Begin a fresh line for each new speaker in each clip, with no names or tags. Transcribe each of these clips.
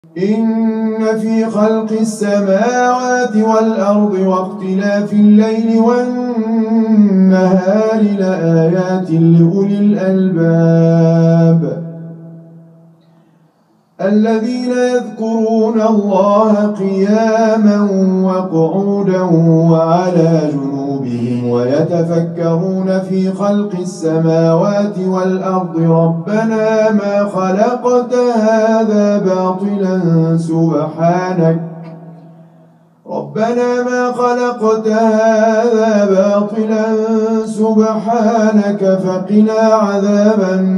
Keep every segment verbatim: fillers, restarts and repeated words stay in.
إن في خلق السماوات والأرض واختلاف الليل والنهار لآيات لأولي الألباب الذين يذكرون الله قياما وقعودا وعلى جنوبهم ويتفكرون في خلق السماوات والأرض ربنا ما خلقت هذا باطلا سبحانك ربنا ما خلقت هذا باطلا سبحانك فقنا عذاب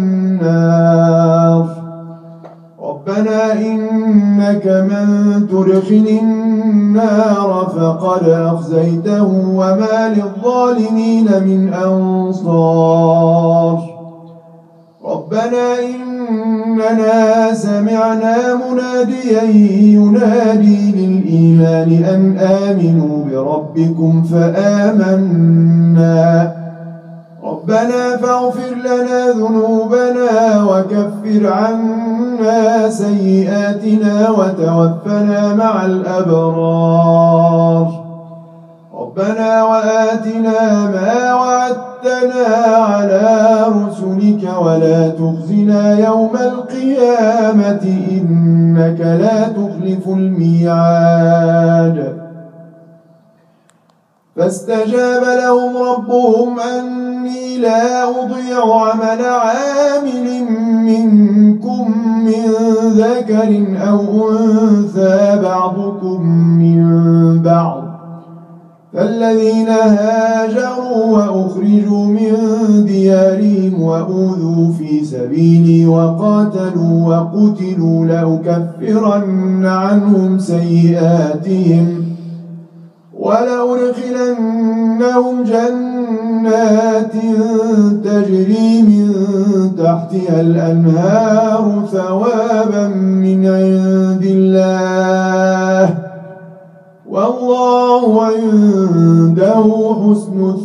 النار ربنا إنك من تدخل النار فقد أخزيته وما للظالمين من أنصار ربنا إننا سمعنا مناديا ينادي للإيمان أن آمنوا بربكم فآمنا ربنا فاغفر لنا ذنوبنا وكفر عنا سيئاتنا وتوفنا مع الأبرار ربنا وآتنا ما وعدتنا على رسلك ولا تخزنا يوم القيامة إنك لا تخلف الميعاد فاستجاب لهم ربهم أني لا أضيع عمل عامل منكم من ذكر أو أنثى بعضكم من بعض فالذين هاجروا وأخرجوا من ديارهم وأوذوا في سبيلي وقاتلوا وقتلوا لأكفرن عنهم سيئاتهم ولأدخلنهم جنات تجري من تحتها الأنهار ثوابا من عند الله والله عنده حسن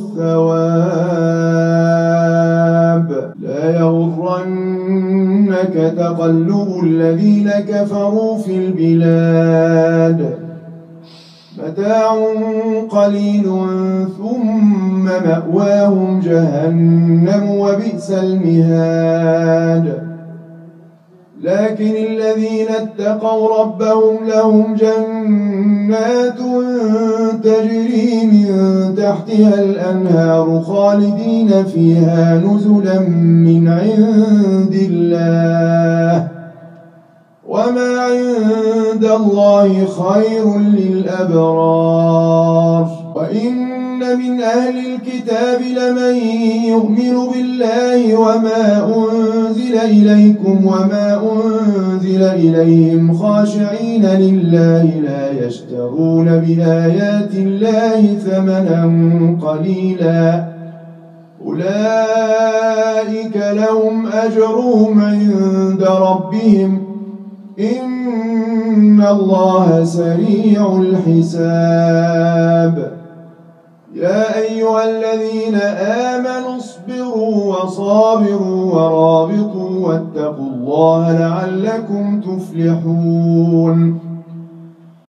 الثواب لا يغرنك تقلب الذين كفروا في البلاد متاع قليل ثم مأواهم جهنم وبئس المهاد لكن الذين اتقوا ربهم لهم جنات تجري من تحتها الأنهار خالدين فيها نزلا من عند الله وما عند الله خير للأبرار وإن من أهل الكتاب لمن يؤمن بالله وما أنزل إليكم وما أنزل إليهم خاشعين لله لا يشترون بآيات الله ثمنا قليلا أولئك لهم أجرهم عند ربهم إن الله سريع الحساب يا أيها الذين آمنوا اصبروا وصابروا ورابطوا واتقوا الله لعلكم تفلحون